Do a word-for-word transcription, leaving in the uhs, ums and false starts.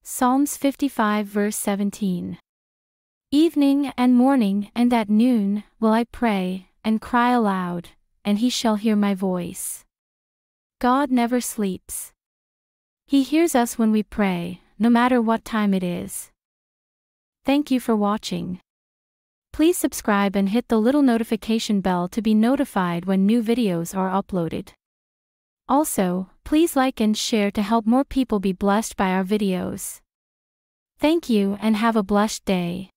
Psalms fifty-five verse seventeen. Evening and morning and at noon will I pray, and cry aloud, and he shall hear my voice. God never sleeps. He hears us when we pray, no matter what time it is. Thank you for watching. Please subscribe and hit the little notification bell to be notified when new videos are uploaded. Also, please like and share to help more people be blessed by our videos. Thank you and have a blessed day.